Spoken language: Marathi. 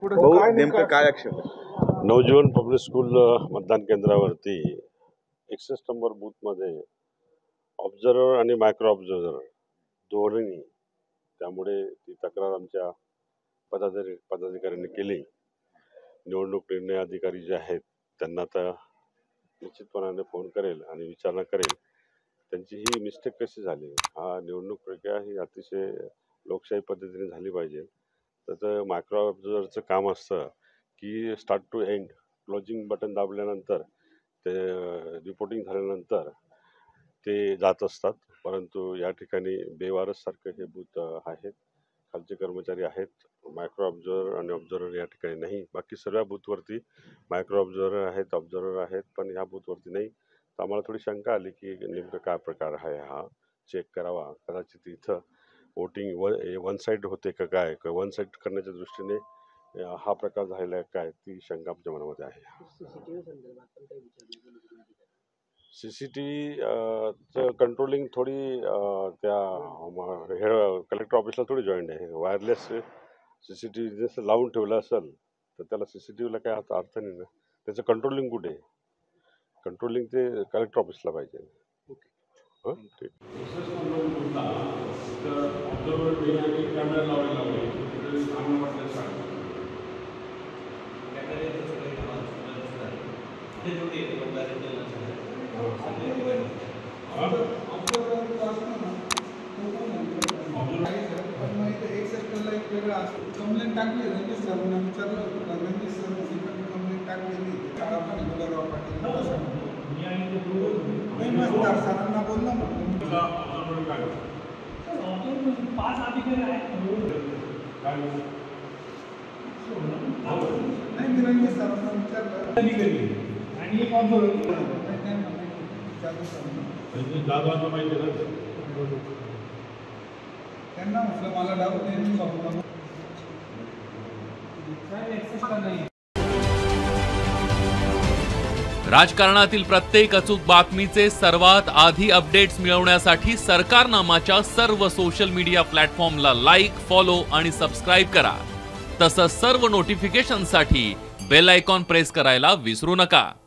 नेमकं काय ऍक्शन? नवजीवन पब्लिक स्कूल मतदान केंद्रावरती 61 नंबर बूथमध्ये ऑब्झर्वर आणि मायक्रो ऑब्झर्वर दोन्ही, त्यामुळे ती तक्रार आमच्या पदाधिकाऱ्यांनी केली. निवडणूक निर्णय अधिकारी जे आहेत त्यांना आता निश्चितपणाने फोन करेल आणि विचारणा करेल त्यांची ही मिस्टेक कशी झाली. हा निवडणूक प्रक्रिया ही अतिशय लोकशाही पद्धतीने झाली पाहिजे. तर मायक्रो ऑब्झर्वरचं काम असतं की start to end closing button दाबल्यानंतर ते रिपोर्टिंग झाल्यानंतर ते जात असतात. परंतु या ठिकाणी बेवारससारखे हे बूथ आहेत. खालचे कर्मचारी आहेत, मायक्रो ऑब्झर्वर आणि ऑब्झर्वर या ठिकाणी नाही. बाकी सर्व बूथवरती मायक्रो ऑब्झर्वर आहेत, ऑब्झर्वर आहेत, पण ह्या बूथवरती नाही. तर आम्हाला थोडी शंका आली की नेमकं काय प्रकार आहे, हा चेक करावा. कदाचित इथं वोटिंग वन साईड होते का काय, वन साईड करण्याच्या दृष्टीने हा प्रकार झालेला आहे काय, ती शंका आमच्या मनामध्ये आहे. CCTV कंट्रोलिंग थोडी त्या कलेक्टर ऑफिसला थोडी जॉईंट आहे. वायरलेस CCTV जसं लावून ठेवलं असेल तर त्याला CCTVला काय अर्थ नाही ना. त्याचं कंट्रोलिंग कुठे आहे? कंट्रोलिंग ते कलेक्टर ऑफिसला पाहिजे. हां ठीक. कंप्लेंट टाकली रणजित सरांना विचारलं होतं. रणजित सर कंप्लेंट टाकलेली सरांना बोललो पाच अधिकारी आहेत नाही. मी रणजित सरांना विचारलं आणि एक त्यांना म्हटलं मला डाऊट नाही. राजकारणातील प्रत्येक अचूक बातमीचे सर्वात आधी अपडेट्स मिळवण्यासाठी सरकारनामाच्या सर्व सोशल मीडिया प्लॅटफॉर्मला लाईक, फॉलो आणि सबस्क्राईब करा. तसंच सर्व नोटिफिकेशनसाठी बेल आयकॉन प्रेस करायला विसरू नका.